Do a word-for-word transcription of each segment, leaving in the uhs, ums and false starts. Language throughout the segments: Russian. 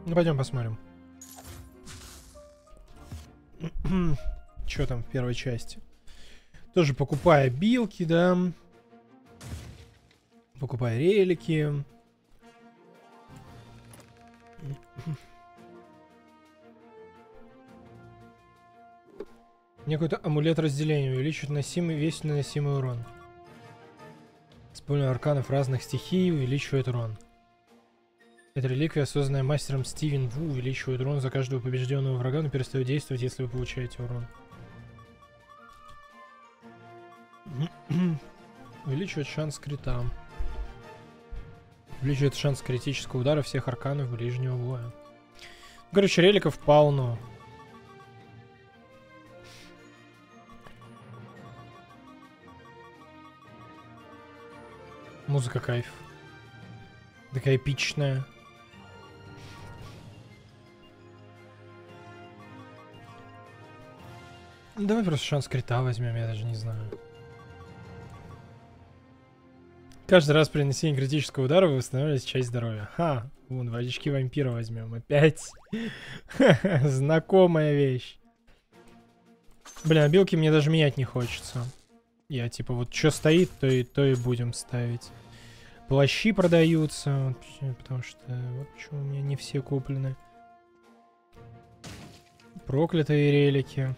Ну, пойдем посмотрим. Что там в первой части? Тоже покупая билки, да. Покупая релики. Мне какой-то амулет разделения увеличивает носимый, весь наносимый урон. Использование арканов разных стихий увеличивает урон. Эта реликвия, созданная мастером Стивен Ву, увеличивает урон за каждого побежденного врага, но перестает действовать, если вы получаете урон. Увеличивает шанс крита. Увеличивает шанс критического удара всех арканов ближнего боя. Короче, реликов полно. Музыка кайф. Такая эпичная. Давай просто шанс крита возьмем, я даже не знаю. Каждый раз при нанесении критического удара вы восстанавливаете часть здоровья. Ха, вон, водички вампира возьмем. Опять. Знакомая вещь. Блин, а билки мне даже менять не хочется. Я типа вот что стоит, то и, то и будем ставить. Плащи продаются, потому что вот что у меня не все куплены. Проклятые релики.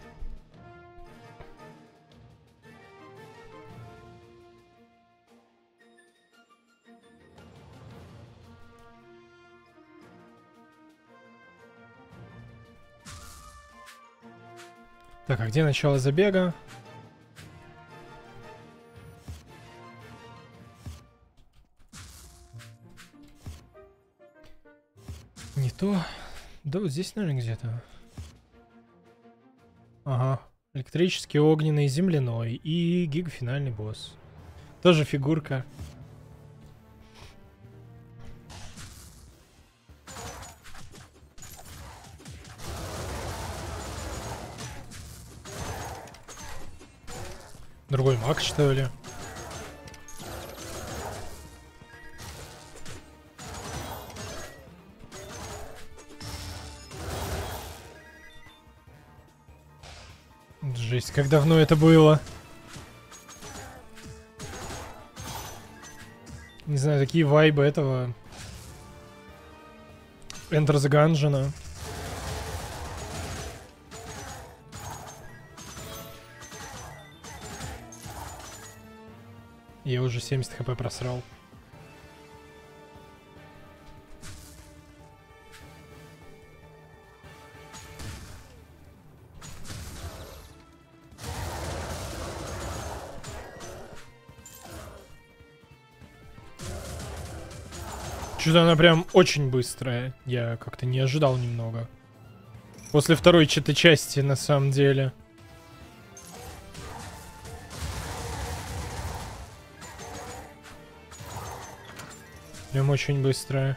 Так, а где начало забега? Не то. Да вот здесь, наверное, где-то. Ага. Электрический, огненный, земляной и гигафинальный босс. Тоже фигурка. Другой маг, что ли? Жесть, как давно это было. Не знаю, такие вайбы этого Enter the Gungeon. Я уже семьдесят хп просрал. Что-то она прям очень быстрая. Я как-то не ожидал немного. После второй чьей-то части, на самом деле. Прям очень быстрая.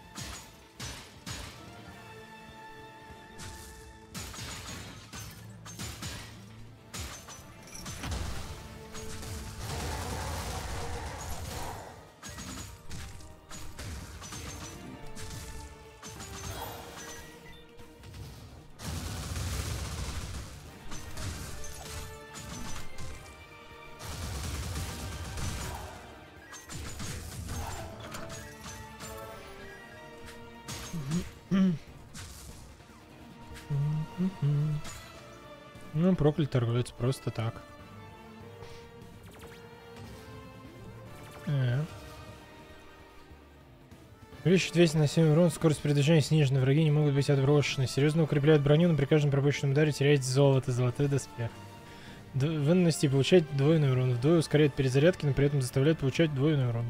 Ну, проклят торгуется просто так. Э. Увеличивает весь на семь урон, скорость передвижения снижена, враги не могут быть отброшены. Серьезно укрепляют броню, но при каждом пропущенном ударе теряете золото, золотой доспех. Вы наносите и получаете двойной урон. Вдвое ускоряет перезарядки, но при этом заставляет получать двойной урон.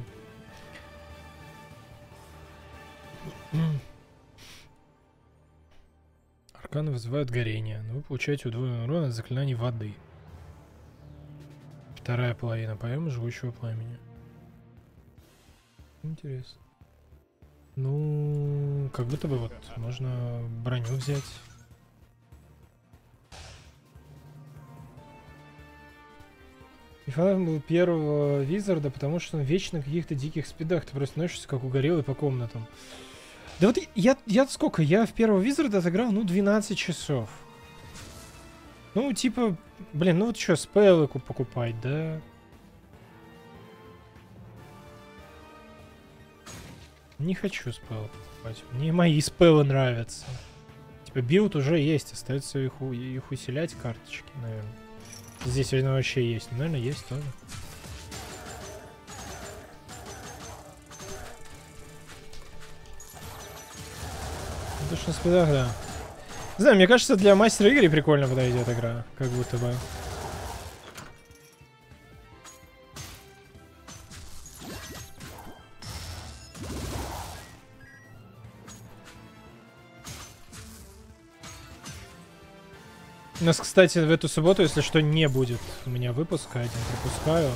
Арканы вызывают горение, но вы получаете удвоенный урон от заклинаний воды. Вторая половина поема жгучего пламени. Интересно. Ну, как будто бы вот можно броню взять. И фанатом был первого Визарда, потому что он вечно на каких-то диких спидах. Ты просто носишься как угорелый по комнатам. Да вот я, я сколько? Я в первого Визарда отыграл, ну, двенадцать часов. Ну, типа, блин, ну вот что, спеллы покупать, да? Не хочу спеллы покупать. Мне мои спеллы нравятся. Типа, билд уже есть, остается их, их усилять, карточки, наверное. Здесь они вообще есть. Наверное, есть тоже. Точно в спидах, да. Не знаю, мне кажется, для мастера игры прикольно подойдет игра. Как будто бы. У нас, кстати, в эту субботу, если что, не будет у меня выпуска. Один пропускаю.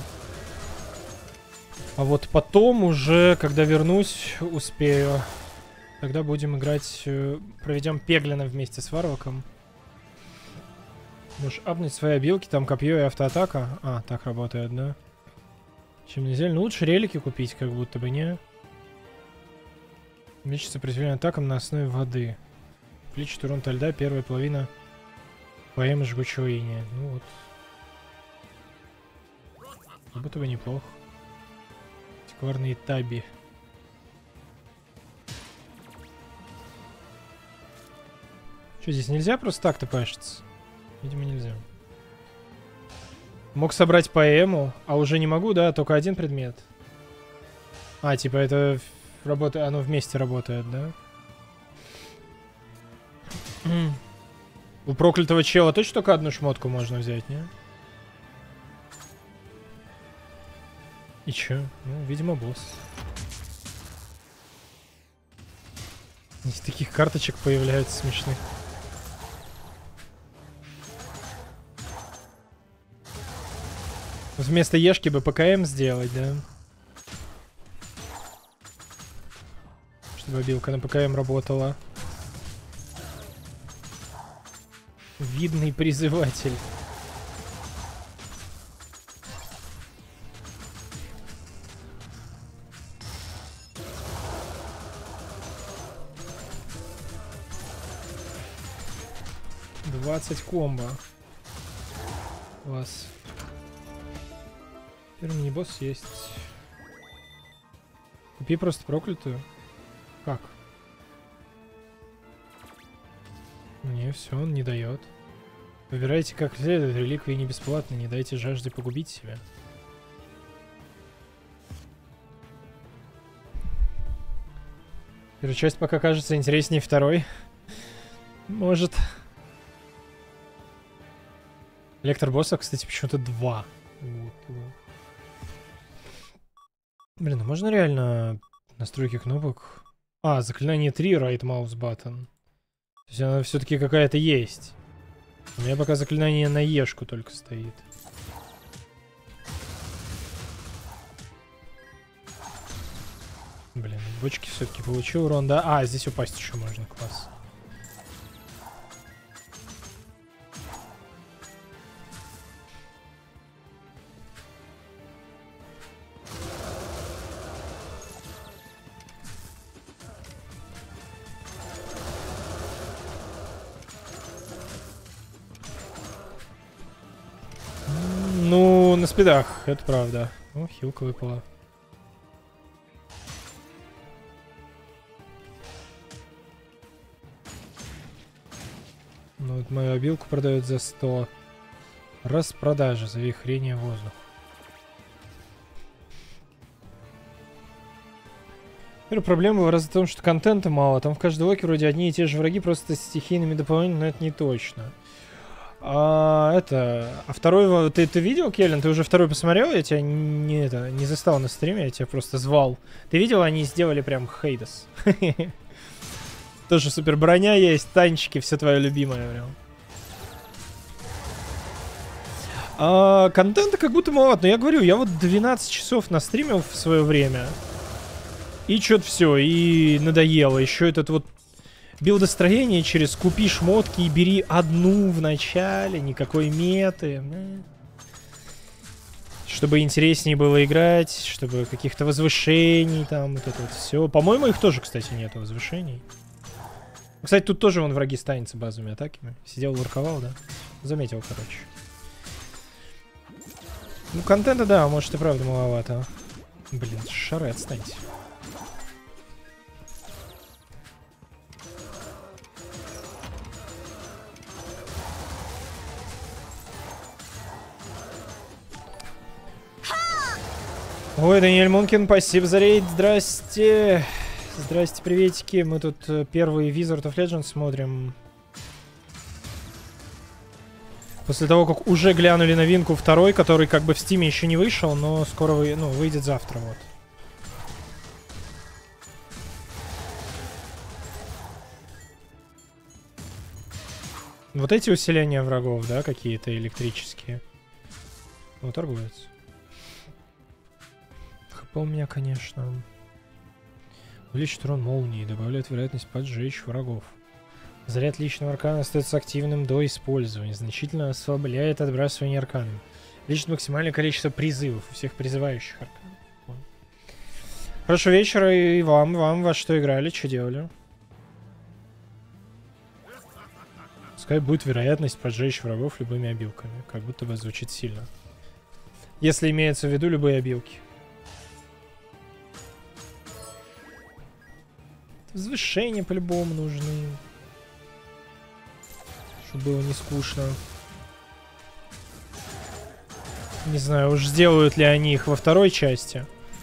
А вот потом уже, когда вернусь, успею. Тогда будем играть... Проведем Пеглина вместе с Варваком. Можешь апнуть свои обилки, там копье и автоатака. А, так работает, да? Чем нельзя? Ну, лучше релики купить, как будто бы, не? Увеличить сопротивление атакам на основе воды. Увеличить урон ото льда, первая половина поэмы жгучего иния. Ну вот. Как будто бы неплохо. Антикварные таби. Что, здесь нельзя просто так-то пашиться? Видимо, нельзя. Мог собрать поэму, а уже не могу, да? Только один предмет. А, типа это работа... оно вместе работает, да? У проклятого чела точно только одну шмотку можно взять, не? И чё? Ну, видимо, босс. Из таких карточек появляются смешных. Вместо Ешки бы ПКМ сделать, да? Чтобы обилка на ПКМ работала. Видный призыватель. двадцать комбо. Класс. Первый мини-босс есть. Купи просто проклятую. Как? Не, все, он не дает. Выбирайте как следует, реликвии не бесплатны, не дайте жажде погубить себя. Первая часть пока кажется интереснее второй. Может. Лектор босса, кстати, почему-то два. Вот. Блин, а можно реально настройки кнопок? А, заклинание три, right mouse button. То есть она все-таки какая-то есть. У меня пока заклинание на Ешку только стоит. Блин, бочки все-таки получил урон, да? А, здесь упасть еще можно, класс. Ну, на спидах, это правда. О, хилка выпала. Ну, вот мою обилку продают за сто. Распродажа, завихрение воздуха. Первая проблема в раз в том, что контента мало. Там в каждой локе вроде одни и те же враги, просто с стихийными дополнениями, но это не точно. А, это... А второй... Ты, ты видел, Келлен? Ты уже второй посмотрел? Я тебя не, это, не застал на стриме, я тебя просто звал. Ты видел? Они сделали прям Хейдес. Тоже супер броня есть, танчики, все твое любимое прям. А, контента как будто маловато. Но я говорю, я вот двенадцать часов настримил в свое время. И что-то все, и надоело. Еще этот вот билдостроение через купи шмотки и бери одну в начале, никакой меты. Чтобы интереснее было играть, чтобы каких-то возвышений там, вот это вот все. По-моему, их тоже, кстати, нету возвышений. Кстати, тут тоже вон враги станется базовыми атаками. Сидел, лурковал, да? Заметил, короче. Ну, контента, да, может и правда маловато. Блин, шары, отстаньте. Ой, Даниэль Мункин, спасибо за рейд, здрасте. Здрасте, приветики. Мы тут первый Wizard of Legends смотрим. После того, как уже глянули новинку второй, который как бы в Стиме еще не вышел, но скоро вы, ну, выйдет завтра, вот. Вот эти усиления врагов, да, какие-то электрические. Ну, торгуются. ХП у меня, конечно. Увеличит урон молнии, добавляет вероятность поджечь врагов. Заряд личного аркана остается активным до использования. Значительно ослабляет отбрасывание арканом. Увеличит максимальное количество призывов у всех призывающих арканов. Хорошего вечера и вам, вам, во что играли, что делали. Пускай будет вероятность поджечь врагов любыми обилками. Как будто бы звучит сильно. Если имеется в виду любые обилки. Возвышения по-любому нужны. Чтобы было не скучно. Не знаю, уж сделают ли они их во второй части.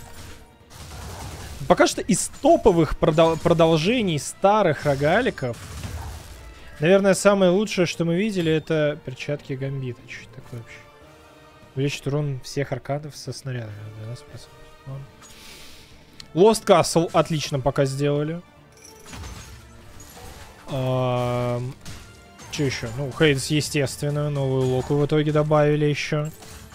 Пока что из топовых продол продолжений старых рогаликов, наверное, самое лучшее, что мы видели, это перчатки Гамбита. Что такое вообще? Увеличит урон всех арканов со снарядами. двенадцать процентов. Lost Castle отлично пока сделали. А, что еще? Ну, Хейдс, естественно. Новую локу в итоге добавили еще.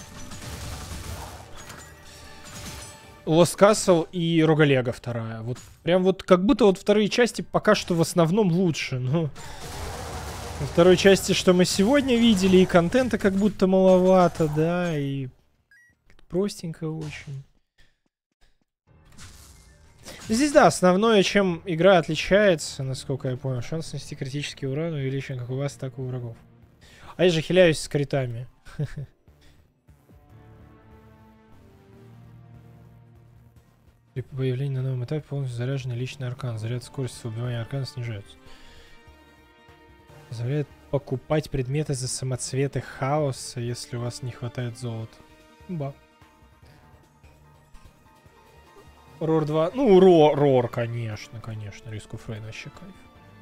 Lost Castle и Рогалега вторая. Вот прям вот как будто вот вторые части пока что в основном лучше. Но во второй части, что мы сегодня видели, и контента как будто маловато, да, и простенько очень. Здесь, да, основное, чем игра отличается, насколько я понял, шанс нанести критический урон увеличен как у вас, так и у врагов. А я же хиляюсь с критами. При появлении на новом этапе полностью заряженный личный аркан. Заряд скорости убивания аркана снижается. Позволяет покупать предметы за самоцветы хаоса, если у вас не хватает золота. Ба. Рор два. Ну, Рор, Рор, конечно, конечно. Риск оф Рейн вообще кайф.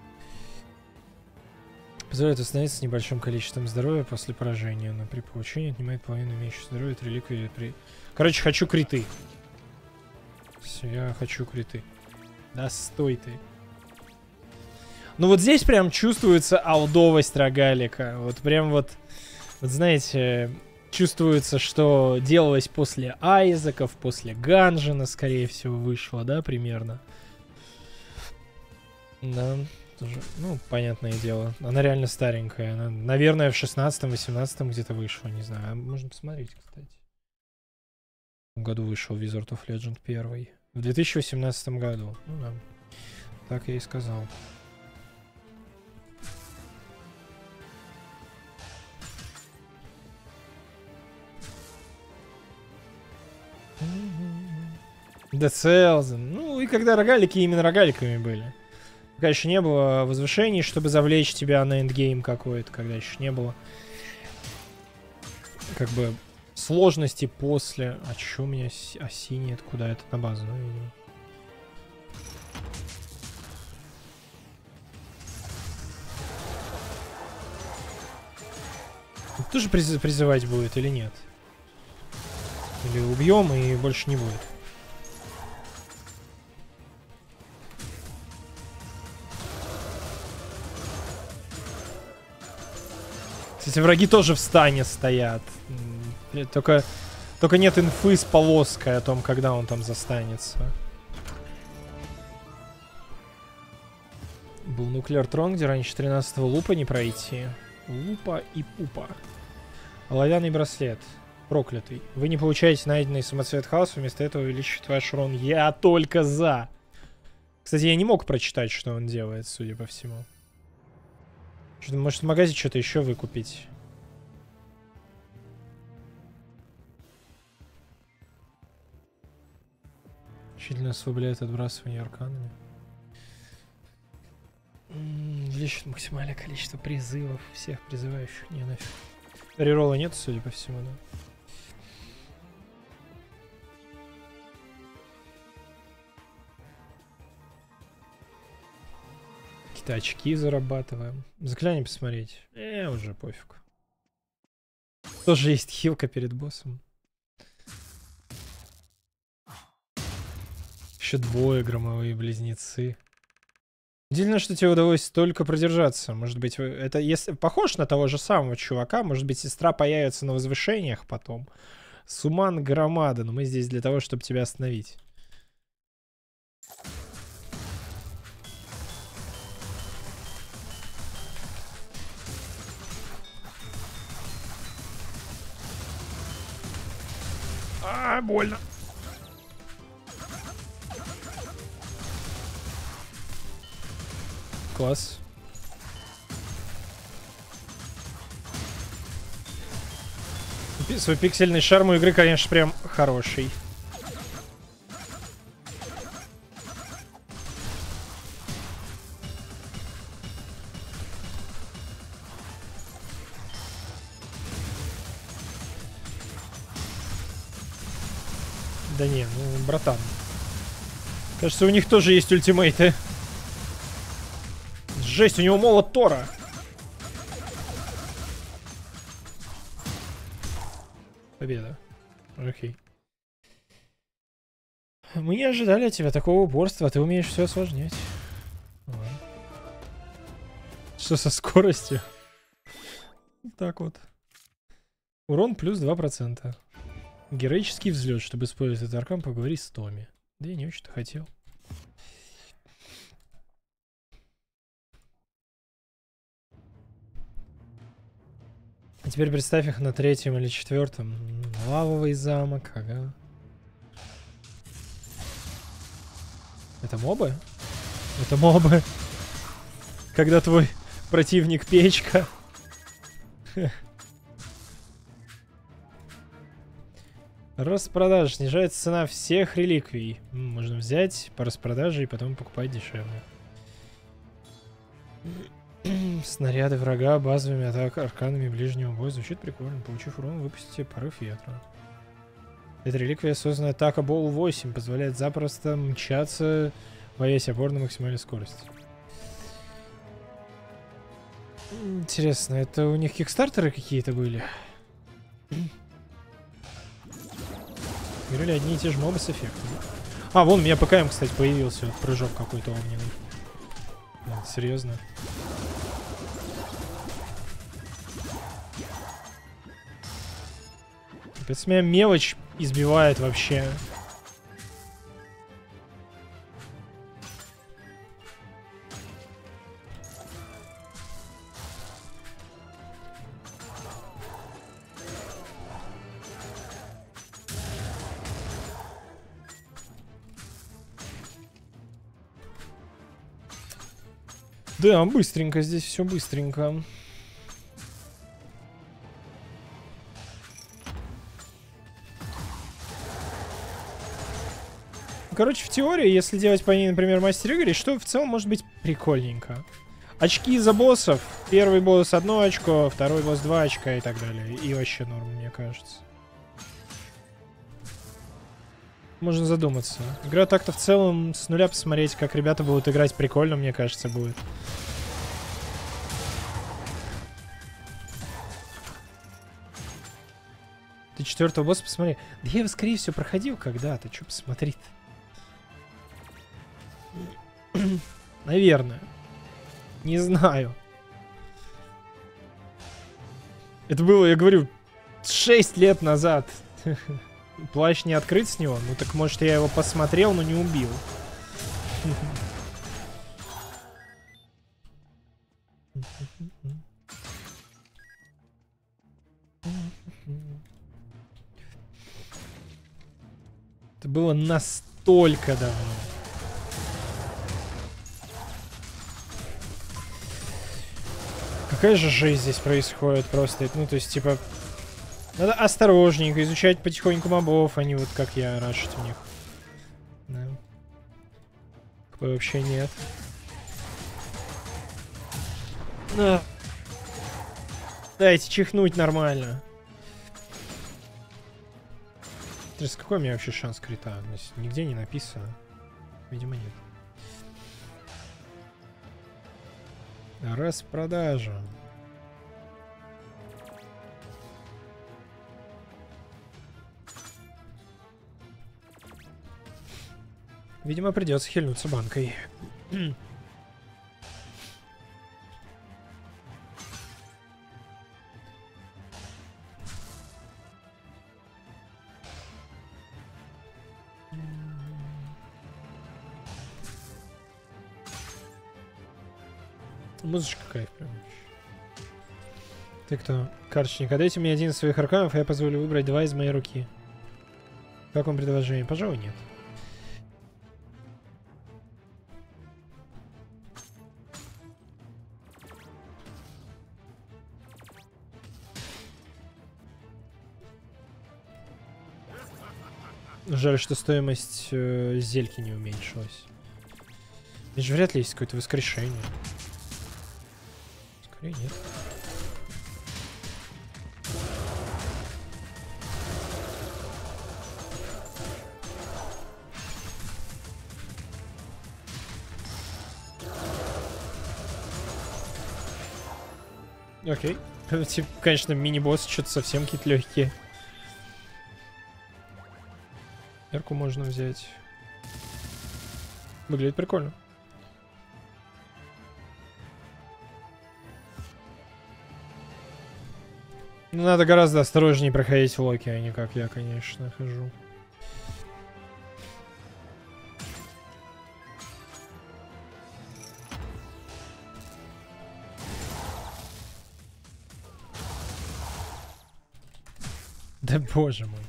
Позволяет восстановиться с небольшим количеством здоровья после поражения, но при получении отнимает половину имеющего здоровья от реликвии при... Короче, хочу криты. Все, я хочу криты. Да стой ты. Ну вот здесь прям чувствуется алдовость рогалика. Вот прям вот, вот знаете, чувствуется, что делалось после Айзеков, после Ганжина, скорее всего, вышло, да, примерно. Да, тоже, ну, понятное дело. Она реально старенькая. Она, наверное, в шестнадцатом-восемнадцатом где-то вышла, не знаю. Можно посмотреть, кстати. В том году вышел Wizard of Legend первый. В две тысячи восемнадцатом году. Ну да, так я и сказал. Dead Cells. Ну и когда рогалики именно рогаликами были. Пока еще не было возвышений, чтобы завлечь тебя на эндгейм какой-то. Когда еще не было как бы сложности после... А что у меня а синий? Это куда? Это на базу, ну, видимо. Тоже приз призывать будет или нет? Или убьем и больше не будет? Кстати, враги тоже в стане стоят. Только, только нет инфы с полоской о том, когда он там застанется. Был Нуклеар Трон, где раньше тринадцатого лупа не пройти. Лупа и пупа. Оловянный браслет. Проклятый. Вы не получаете найденный самоцвет хаоса, вместо этого увеличивает ваш урон. Я только за. Кстати, я не мог прочитать, что он делает, судя по всему. Что-то, может, в магазине что-то еще выкупить. Чительно ослабляет отбрасывание арканами. Увеличит максимальное количество призывов всех призывающих. Не, нафиг. Реролла нет, судя по всему, да. Какие-то очки зарабатываем. Заклинание посмотреть. Э, уже пофиг. Тоже есть хилка перед боссом. Еще двое громовые близнецы. Удивительно, что тебе удалось столько продержаться. Может быть, это если похож на того же самого чувака, может быть, сестра появится на возвышениях потом. Суман громада, но мы здесь для того, чтобы тебя остановить. А, больно. Класс. Свой пиксельный шарм у игры, конечно, прям хороший. Да не, ну, братан. Кажется, у них тоже есть ультимейты. Жесть, у него молот Тора. Победа. Окей. Мы не ожидали от тебя такого упорства, а ты умеешь все осложнять. Ладно. Что со скоростью? Так вот. Урон плюс два процента. Героический взлет. Чтобы использовать этот аркан, поговори с Томи. Да я не очень-то хотел. А теперь представь их на третьем или четвертом. Лавовый замок, ага. Это мобы? Это мобы. Когда твой противник печка. Распродажа. Снижается цена всех реликвий. Можно взять по распродаже и потом покупать дешевле. Снаряды врага базовыми атак арканами ближнего боя. Звучит прикольно. Получив урон, выпустите порыв ветра. Эта реликвия, созданная атака Бол восемь, позволяет запросто мчаться во весь опор на максимальной скорости. Интересно, это у них кикстартеры какие-то были? Говорили одни и те же мобы с эффектом. А, вон у меня ПКМ, кстати, появился. Вот прыжок какой-то огненный. Нет, серьезно. Капец, меня мелочь избивает вообще. Да, быстренько здесь все быстренько. Короче, в теории, если делать по ней, например, мастер Игорь, что в целом может быть прикольненько. Очки за боссов. Первый босс одно очко, второй босс два очка и так далее. И вообще норм, мне кажется. Можно задуматься. Игра так-то в целом с нуля посмотреть, как ребята будут играть, прикольно, мне кажется, будет. Ты четвертого босса посмотри. Да я его, скорее всего, проходил когда-то. Че посмотри-то? Наверное. Не знаю. Это было, я говорю, шесть лет назад. Плащ не открыт с него? Ну так может я его посмотрел, но не убил. Это было настолько давно. Какая же жизнь здесь происходит просто. Ну, то есть, типа, надо осторожненько изучать потихоньку мобов, а не вот как я рашить в них. Да. Такое вообще нет. На. Дайте чихнуть нормально. Интересно, какой у меня вообще шанс крита? Нигде не написано. Видимо, нет. Распродажа. Видимо, придется хильнуться банкой. Музычка кайф прям. Ты кто? Карточник. Отдайте мне один из своих арканов, и я позволю выбрать два из моей руки. Как вам предложение? Пожалуй, нет. Жаль, что стоимость э, зельки не уменьшилась. Здесь же вряд ли есть какое-то воскрешение. Скорее нет. Окей. Типа, конечно, мини-босс что-то совсем какие-то легкие. Ярку можно взять. Выглядит прикольно. Ну, надо гораздо осторожнее проходить в локи, а не как я, конечно, хожу. Да боже мой.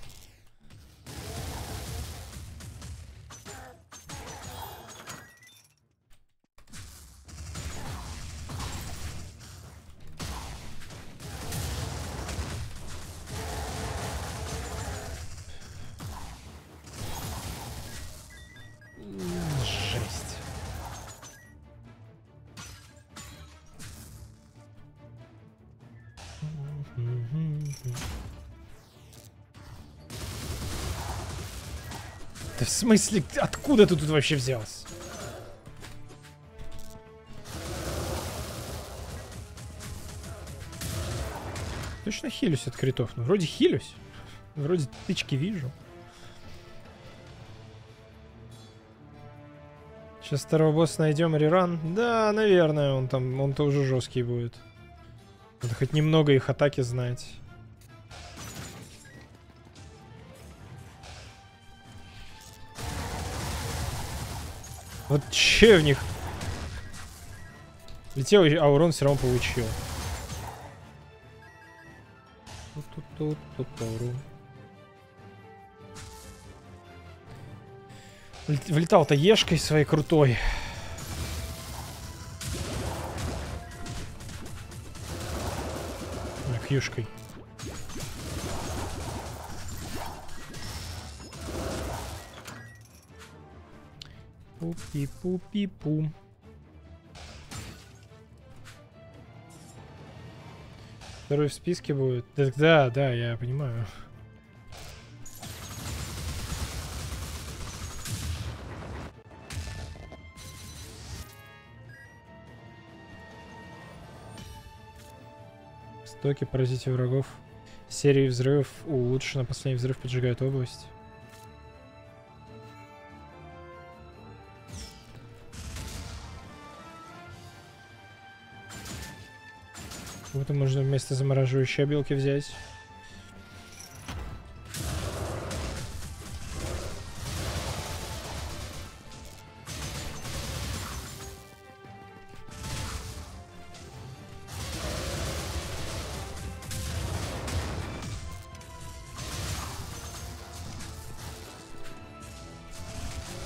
Жесть. Да в смысле, откуда ты тут вообще взялся? Точно хилюсь от критов. Ну, вроде хилюсь. Вроде тычки вижу. Сейчас второго босса найдем, реран. Да, наверное, он там, он-то уже жесткий будет. Надо хоть немного их атаки знать. Вот че в них? Летел, а урон все равно получил. Влетал-то ешкой своей крутой. Хьюшкой. Пупи-пупи-пум. Второй в списке будет. Да, да, да, я понимаю. Стоки, поразите врагов. Серии взрывов улучшена. Последний взрыв поджигает область. Вот можно вместо замораживающей обилки взять.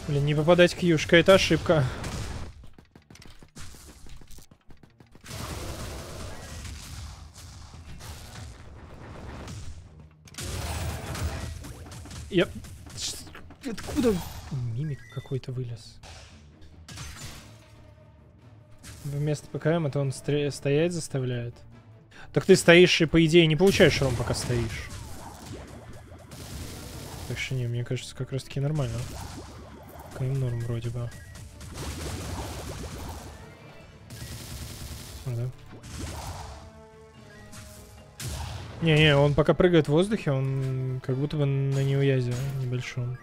Блин, не попадать к юшка, это ошибка. Я... Откуда мимик какой-то вылез? Вместо ПКМ это он стре... стоять заставляет. Так ты стоишь и, по идее, не получаешь урон, пока стоишь. Так что не, мне кажется, как раз таки нормально. КМ норм вроде бы. А, да. Не-не, он пока прыгает в воздухе, он как будто бы на неуязе небольшом.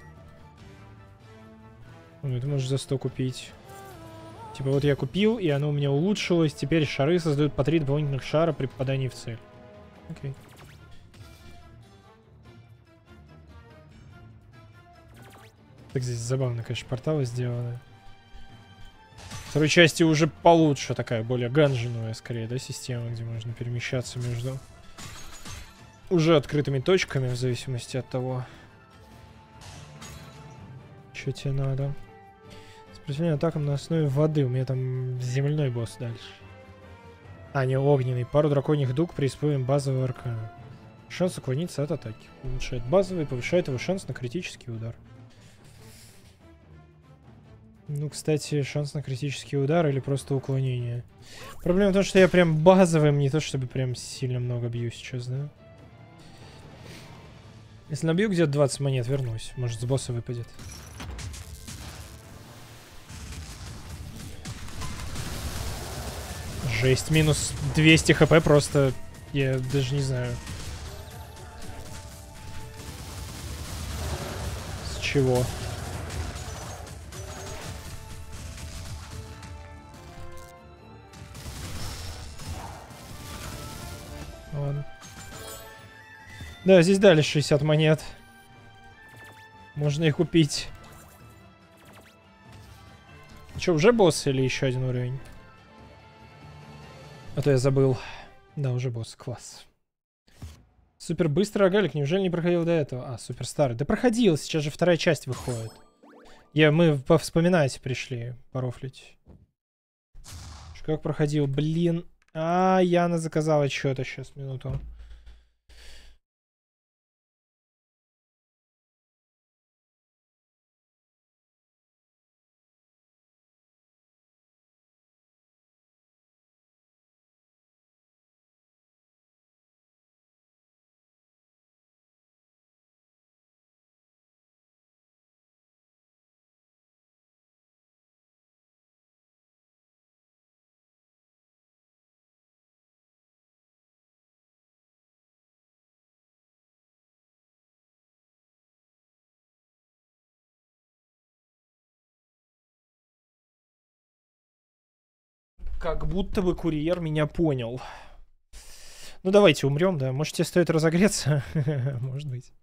Ну, это можешь за сто купить. Типа вот я купил, и оно у меня улучшилось. Теперь шары создают по три дополнительных шара при попадании в цель. Окей. Так здесь забавно, конечно, порталы сделаны. В второй части уже получше такая, более ганжиновая, скорее, да, система, где можно перемещаться между уже открытыми точками, в зависимости от того, что тебе надо. Сопротивление атакам на основе воды. У меня там земляной босс дальше. А, не огненный. Пару драконьих дуг преисполним базового аркана. Шанс уклониться от атаки. Улучшает базовый, повышает его шанс на критический удар. Ну, кстати, шанс на критический удар или просто уклонение. Проблема в том, что я прям базовым, не то чтобы прям сильно много бью сейчас, да? Если набью где-то двадцать монет, вернусь. Может, с босса выпадет. Жесть, минус двести хп просто. Я даже не знаю. С чего? Ладно. Да, здесь дали шестьдесят монет. Можно их купить. Че, уже босс или еще один уровень? А то я забыл. Да, уже босс, класс. Супер быстро, Агалик, неужели не проходил до этого? А, супер старый. Да проходил, сейчас же вторая часть выходит. Я, мы повспоминать пришли, порофлить. Как проходил? Блин. А, Яна заказала что-то. Сейчас, минуту. Как будто бы курьер меня понял. Ну давайте умрем, да. Может, тебе стоит разогреться? Может быть.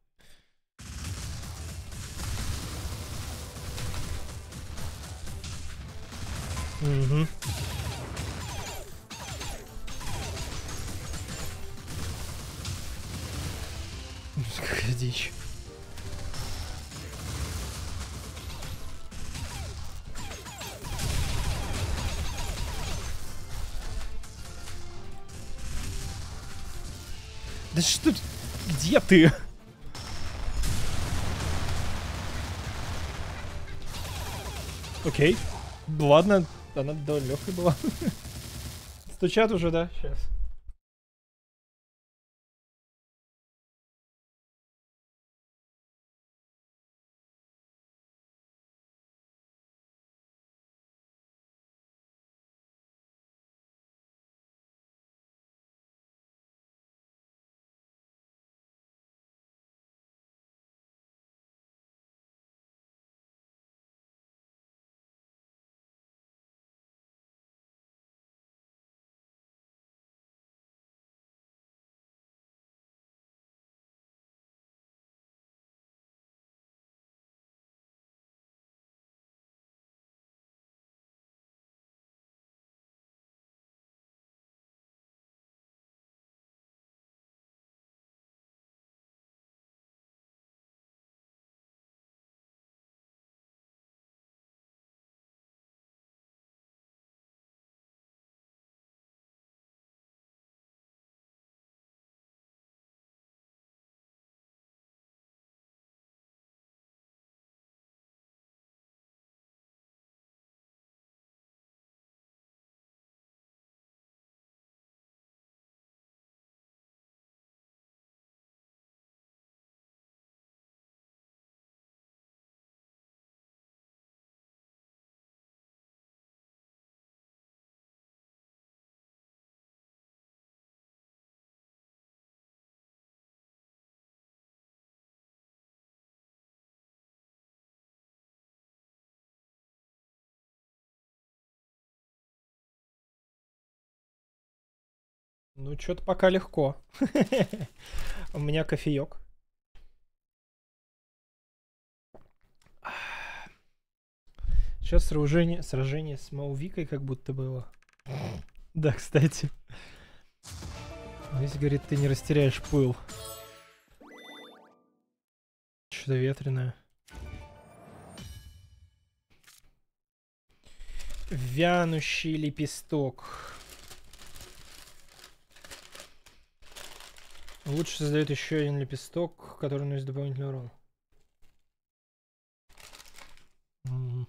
Угу. Какая дичь. Да что... Где ты? Окей. Ладно, она довольно легкой была. Стучат уже, да? Сейчас. Ну, что-то пока легко. У меня кофеек. Сейчас сражение, сражение с Маувикой как будто было. Да, кстати. Здесь, говорит, ты не растеряешь пыл. Что-то ветреное. Вянущий лепесток. Лучше создает еще один лепесток, который наносит дополнительный урон. Mm.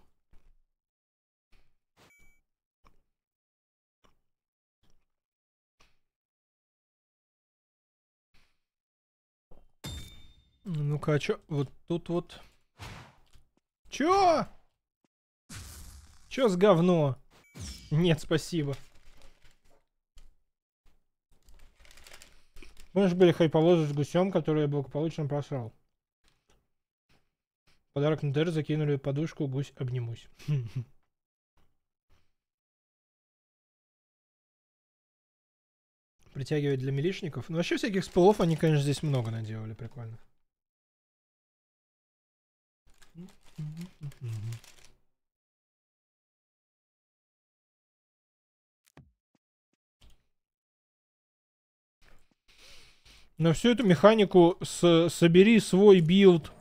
Ну-ка, а чё? Вот тут вот. Чё? Чё с говно? Нет, спасибо. Помнишь, были хайповозы с гусем, которые я благополучно просрал? Подарок на ТР закинули подушку, гусь обнимусь. Притягивать для милишников. Ну, вообще всяких спылов они, конечно, здесь много наделали, прикольно. На всю эту механику с, собери свой билд.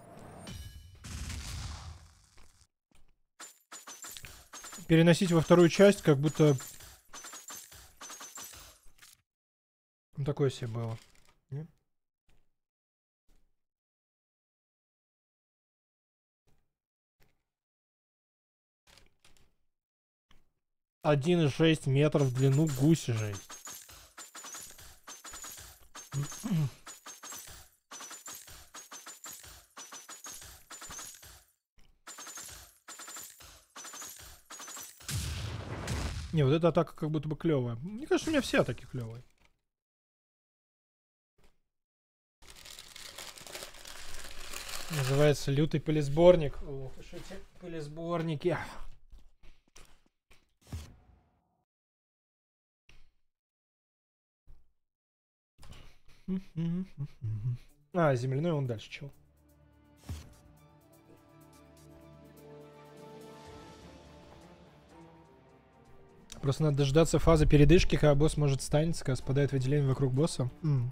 Переносить во вторую часть, как будто... Такое себе было. Не? один и шесть метров в длину гуси жесть. Не, вот эта атака как будто бы клевая. Мне кажется, у меня все атаки клевые. Называется лютый пылесборник. Ох, уж эти пылесборники. А, земляной он дальше чел. Просто надо дождаться фазы передышки, когда босс может станется, когда спадает выделение вокруг босса. М.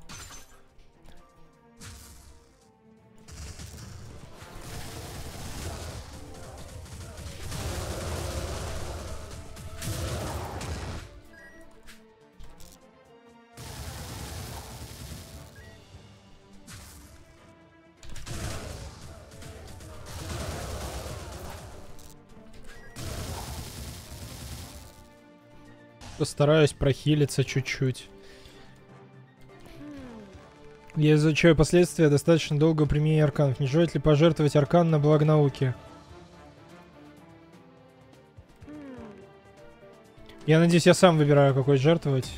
Постараюсь прохилиться чуть-чуть. Я изучаю последствия достаточно долго применения арканов. Не желает ли пожертвовать аркан на благо науки? Я надеюсь, я сам выбираю, какой жертвовать.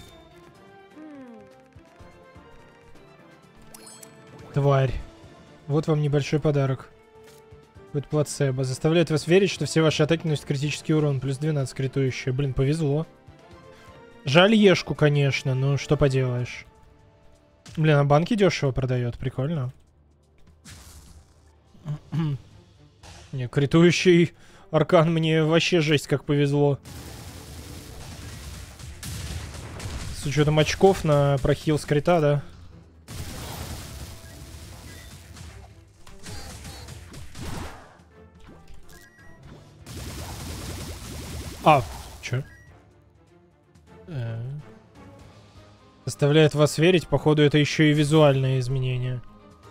Тварь. Вот вам небольшой подарок. Какой-то плацебо. Заставляет вас верить, что все ваши атаки наносят критический урон. Плюс двенадцать критующие. Блин, повезло. Жаль ешку, конечно, но что поделаешь. Блин, а банки дешево продает, прикольно. Не, критующий аркан мне вообще жесть как повезло. С учетом очков на прохил с крита, да? А, чё? Заставляет вас верить, походу это еще и визуальное изменение.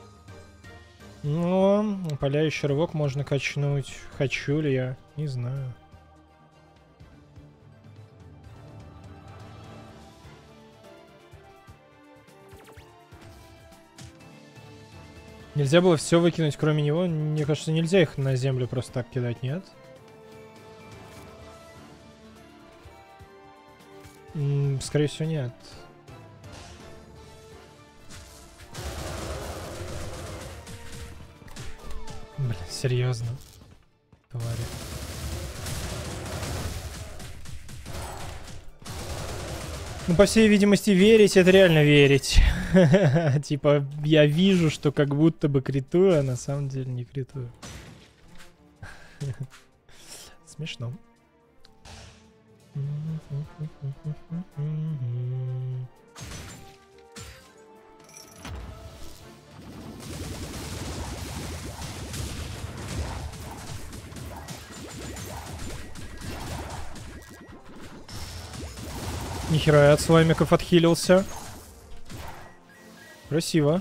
Ну, паляющий рывок можно качнуть. Хочу ли я? Не знаю. Нельзя было все выкинуть, кроме него? Мне кажется, нельзя их на землю просто так кидать, нет? М-м, скорее всего, нет. Блин, серьезно. Твари. Ну, по всей видимости, верить — это реально верить. Типа, я вижу, что как будто бы критую, а на самом деле не критую. Смешно. Нихера я от слаймиков отхилился. Красиво.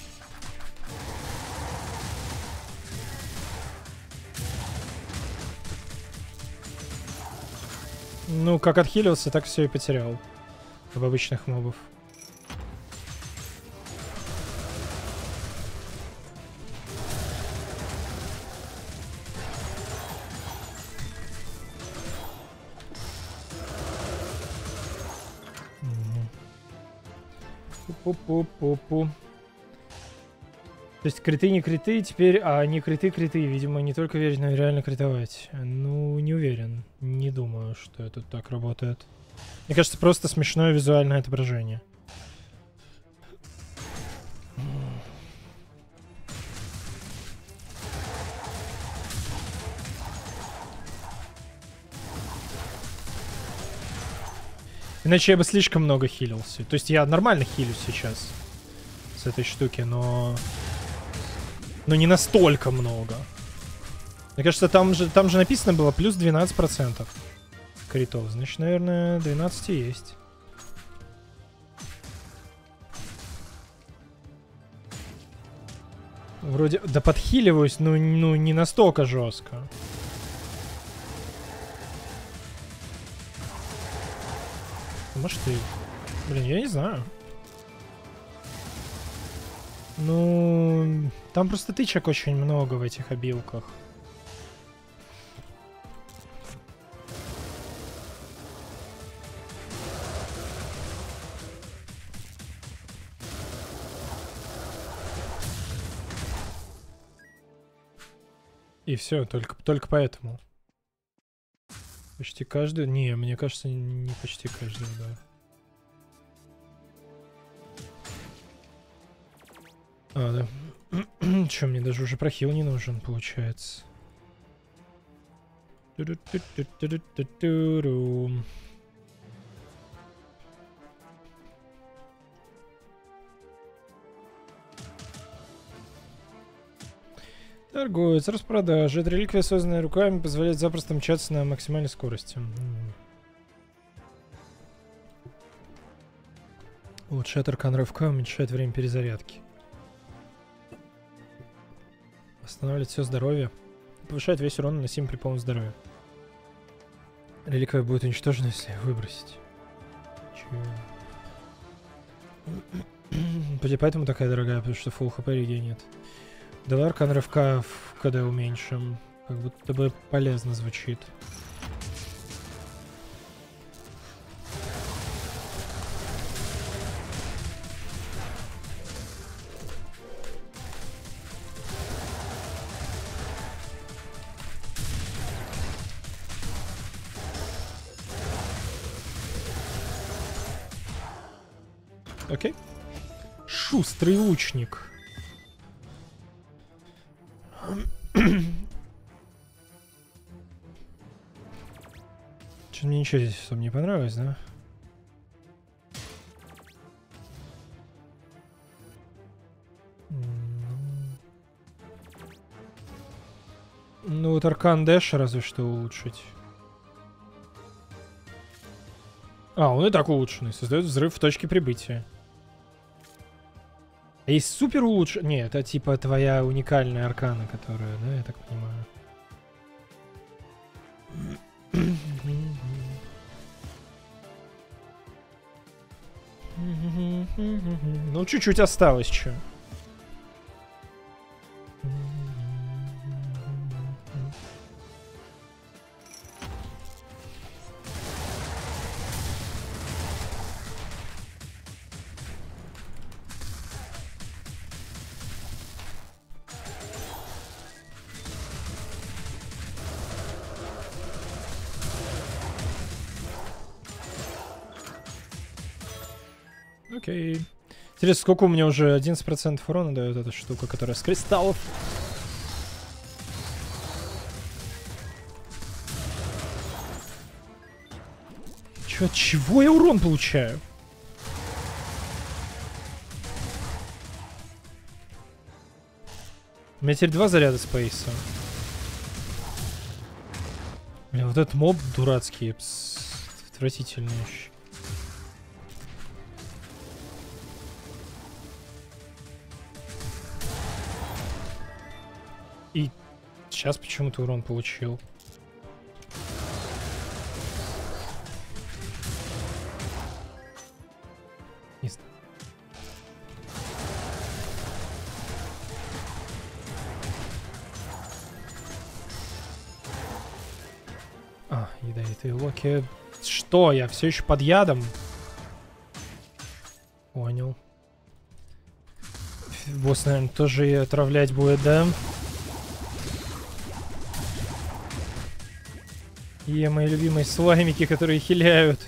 Ну, как отхилился, так все и потерял. В обычных мобов. Пу-пу-пу-пу. То есть криты не криты, теперь, а не криты криты, видимо, не только верить, но и реально критовать. Ну, не уверен, не думаю, что это так работает. Мне кажется, просто смешное визуальное отображение. Иначе я бы слишком много хилился. То есть я нормально хилюсь сейчас с этой штуки, но... Но не настолько много. Мне кажется, там же, там же написано было плюс двенадцать процентов критов. Значит, наверное, двенадцать и есть. Вроде... Да подхиливаюсь, но ну, не настолько жестко. Может и... Блин, я не знаю. Ну... Там просто тычек очень много в этих обилках. И все, только, только поэтому. Почти каждый... Не, мне кажется, не почти каждый, да. А, да. Чё, мне даже уже прохил не нужен, получается. Торговец, распродажа. Это реликвия, созданная руками, позволяет запросто мчаться на максимальной скорости. Вот, Шаттеркан рывка уменьшает время перезарядки. Восстанавливает все здоровье. Повышает весь урон, наносимый при полном здоровье. Реликвия будет уничтожена, если выбросить. Чё? Поэтому такая дорогая, потому что фулл хп реги нет. Давай аркан рывка в КД уменьшим. Как будто бы полезно звучит. Окей. Шустрый лучник. Что-то мне ничего здесь особо не понравилось, да? Ну вот аркан дэш разве что улучшить. А, он и так улучшенный. Создает взрыв в точке прибытия. А есть супер улучшенный... Не, это типа твоя уникальная аркана, которая, да, я так понимаю. Ну, чуть-чуть осталось, чё. Окей. Интересно, сколько у меня уже одиннадцать процентов урона дает эта штука, которая с кристаллов. Чё, от чего я урон получаю? У меня теперь два заряда спейса. Блин, вот этот моб дурацкий, отвратительный. И сейчас почему-то урон получил. Не знаю. А, ядовитые локи. Что? Я все еще под ядом? Понял. Босс, наверное, тоже и отравлять будет, да? И мои любимые слаймики, которые хиляют.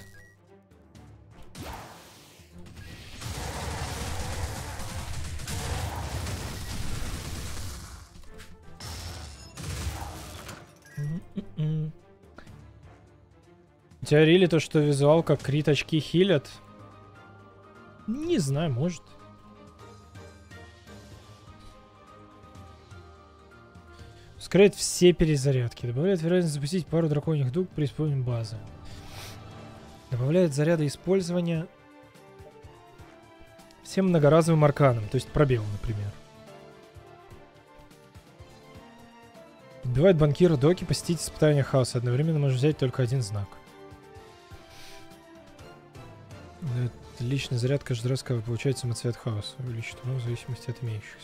У тебя рили то, что визуал как крит очки хилят? Не знаю, может. Ускоряет все перезарядки. Добавляет вероятность запустить пару драконьих дуг при использовании базы. Добавляет заряды использования всем многоразовым арканам. То есть пробел, например. Убивает банкира доки, посетить испытания хаоса. Одновременно можно взять только один знак. Это личный заряд каждый раз, когда получает самоцвет хаоса. Увеличит урон в зависимости от имеющихся.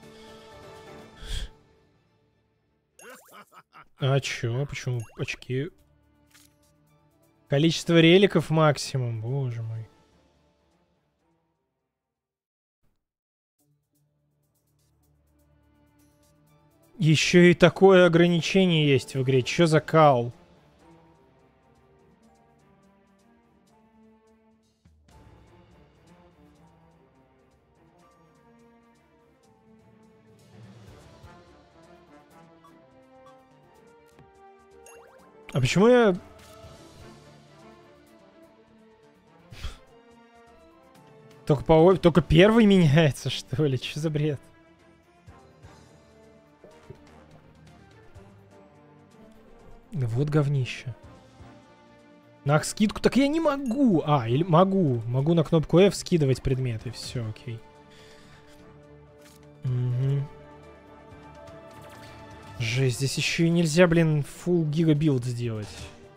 А чё? Почему очки? Количество реликов максимум, боже мой. Еще и такое ограничение есть в игре. Чё за кал? А почему я... Только, по... Только первый меняется, что ли? Что за бред? Вот говнище. На скидку? Так я не могу! А, или могу. Могу на кнопку F скидывать предметы. Все, окей. Угу. Жесть, здесь еще и нельзя, блин, full гигабилд сделать.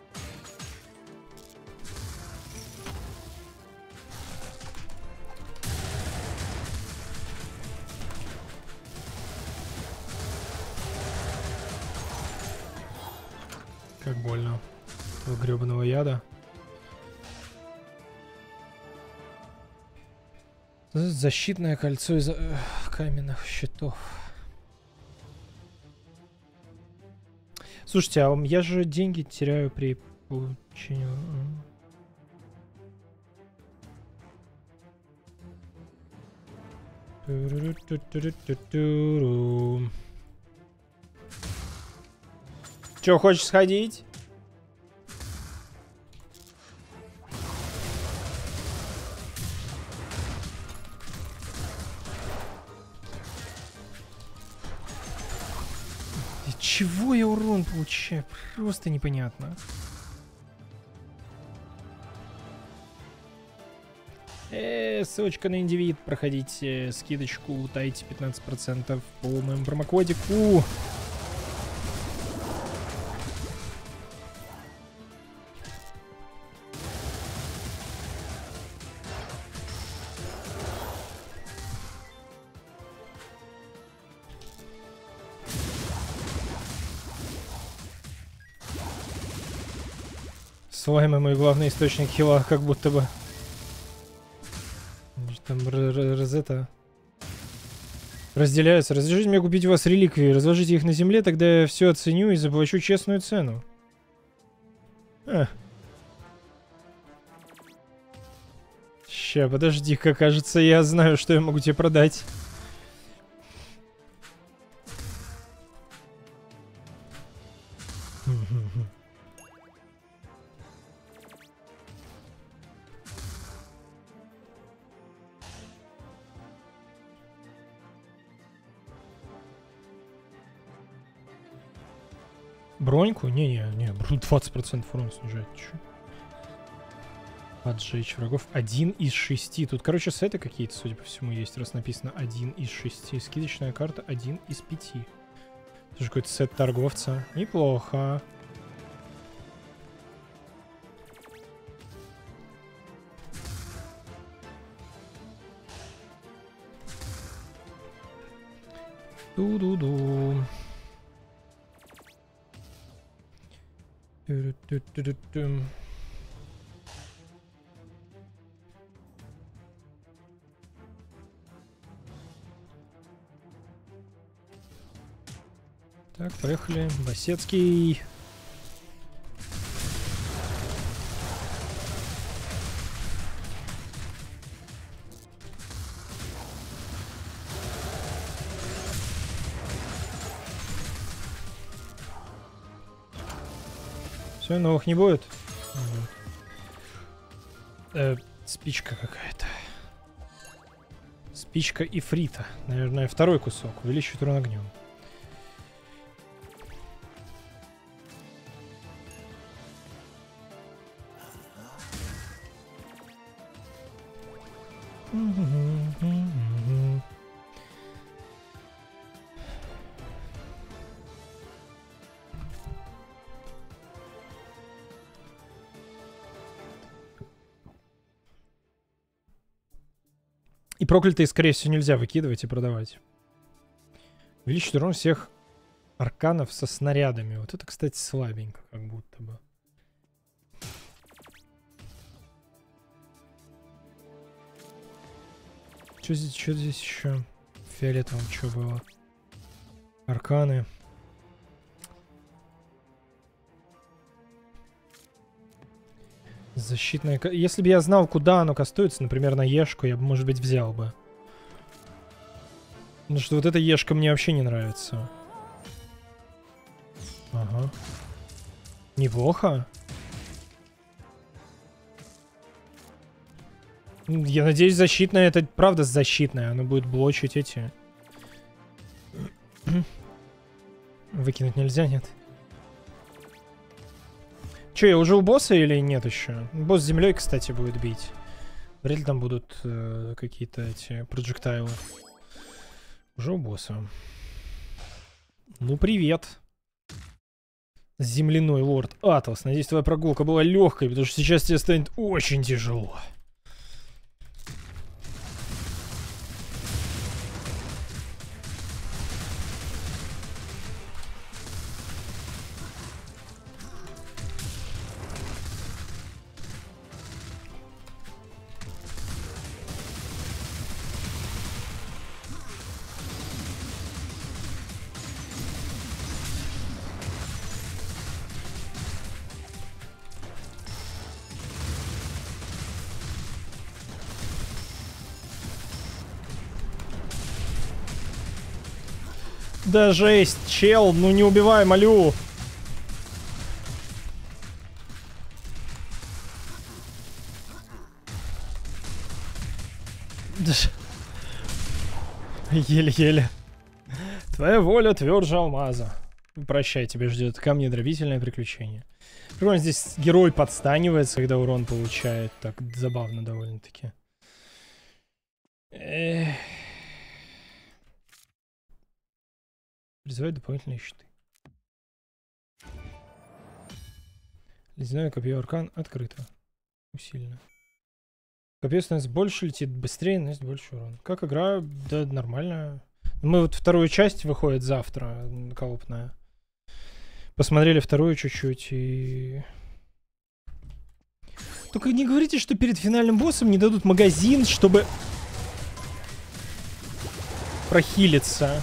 Как больно. Этого гребаного яда. Защитное кольцо из э, каменных щитов. Слушайте, а я же деньги теряю при получении... Чё, хочешь сходить? Чего я урон получаю? Просто непонятно. Э, ссылочка на индивид. Проходите скидочку, тайте пятнадцать процентов по моему промокодику. Слаймы мой главный источник хила, как будто бы. Там розета разделяются. Разрешите мне купить у вас реликвии, разложите их на земле, тогда я все оценю и заплачу честную цену. А. Ща, подожди-ка, кажется, я знаю, что я могу тебе продать. Броньку? Не-не-не, двадцать процентов урона снижает. Чё? Поджечь врагов. Один из шести. Тут, короче, сеты какие-то, судя по всему, есть, раз написано один из шести. Скидочная карта один из пяти. Это же какой-то сет торговца. Неплохо. Ду-ду-ду. Ту-ду-ду-ду-ду. Так, поехали. Басецкий. Все, новых не будет. Э, спичка какая-то. Спичка и фрита. Наверное, второй кусок. Увеличивает урон огнем. И проклятые, скорее всего, нельзя выкидывать и продавать. Увеличить урон всех арканов со снарядами. Вот это, кстати, слабенько, как будто бы. Что здесь, что здесь еще? Фиолетовым что было? Арканы. Защитная... Если бы я знал, куда оно кастуется, например, на Ешку, я бы, может быть, взял бы. Потому что вот эта Ешка мне вообще не нравится. Ага. Неплохо. Я надеюсь, защитная, это правда защитная. Она будет блочить эти... Выкинуть нельзя, нет? Че, я уже у босса или нет еще? Босс землей, кстати, будет бить. Вряд ли там будут э, какие-то эти проджектайлы. Уже у босса. Ну, привет. Земляной лорд Атлас. Надеюсь, твоя прогулка была легкой, потому что сейчас тебе станет очень тяжело. Да жесть, чел, ну не убивай, молю. Еле-еле. Твоя воля тверже алмаза. Прощай, тебя ждет камнедробительное приключение. Прикольно, здесь герой подстанивается, когда урон получает. Так забавно довольно-таки. Эх. Призывает дополнительные щиты. Ледяное копье аркан открыто. Усиленно. Копье становится больше, летит быстрее, наносит больше урона. Как игра? Да, нормально. Мы вот вторую часть выходит завтра, коопная. Посмотрели вторую чуть-чуть и... Только не говорите, что перед финальным боссом не дадут магазин, чтобы прохилиться.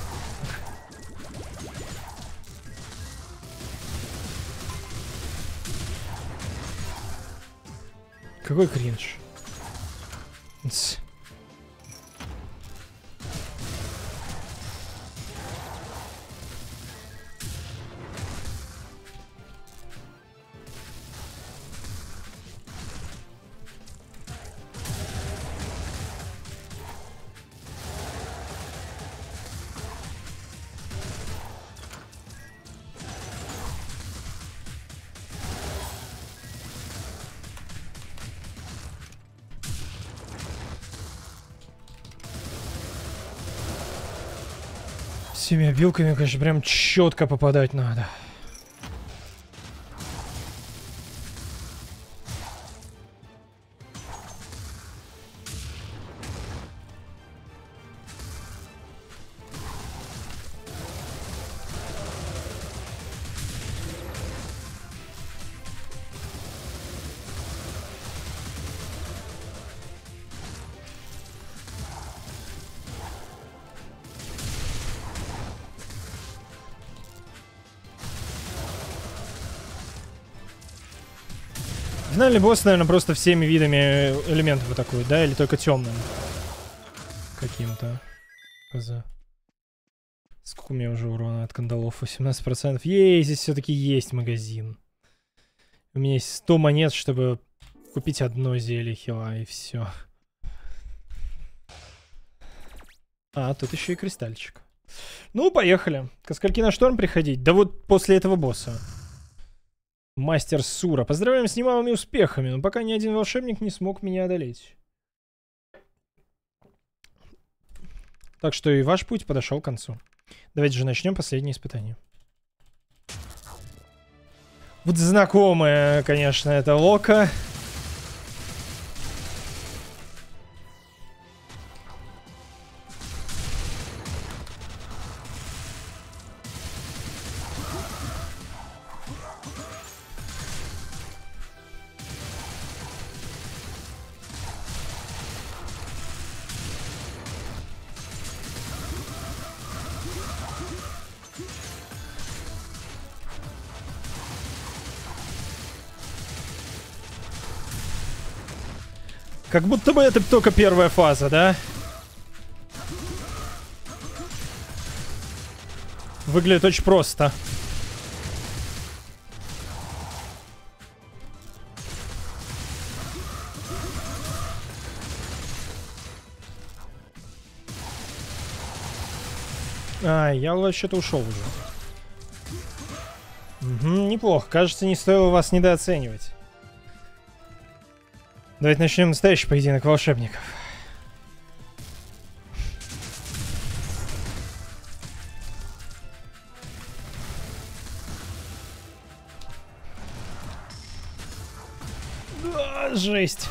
Какой кринж. Ц. Всеми обилками, конечно, прям четко попадать надо. Финальный босс, наверное, просто всеми видами элементов атакует, да? Или только темным? Каким-то. Сколько у меня уже урона от кандалов? восемнадцать процентов. Ей, здесь все-таки есть магазин. У меня есть сто монет, чтобы купить одно зелье хила, и все. А, тут еще и кристальчик. Ну, поехали. Ко скольки на шторм приходить? Да вот после этого босса. Мастер Сура. Поздравляем с немалыми успехами, но пока ни один волшебник не смог меня одолеть. Так что и ваш путь подошел к концу. Давайте же начнем последнее испытание. Вот знакомая, конечно, это Лока. Как будто бы это только первая фаза, да? Выглядит очень просто. А, я вообще-то ушел уже. Угу, неплохо. Кажется, не стоило вас недооценивать. Давайте начнем настоящий поединок волшебников. Да, жесть.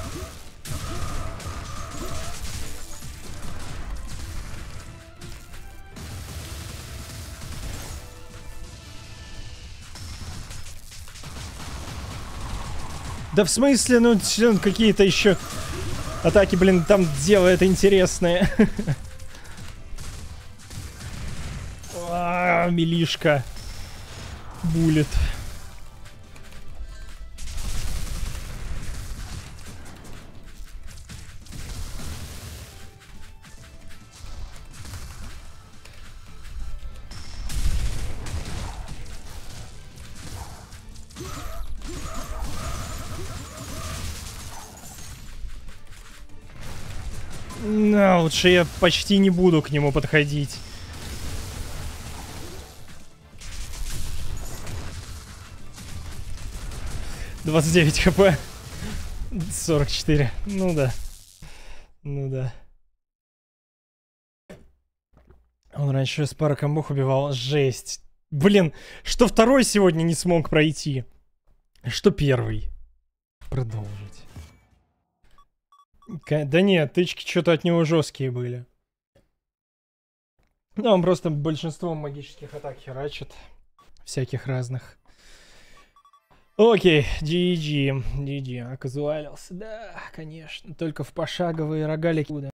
Да в смысле, ну какие-то еще атаки, блин, там делает интересные. А, милишка. Буллет. На, лучше я почти не буду к нему подходить. двадцать девять хп. сорок четыре. Ну да. Ну да. Он раньше с пары комбох убивал. Жесть. Блин, что второй сегодня не смог пройти? Что первый? Продолжить. Да нет, тычки что-то от него жесткие были. Ну, он просто большинством магических атак херачит. Всяких разных. Окей, джи джи. джи джи. Оказуалился. Да, конечно. Только в пошаговые рогалики.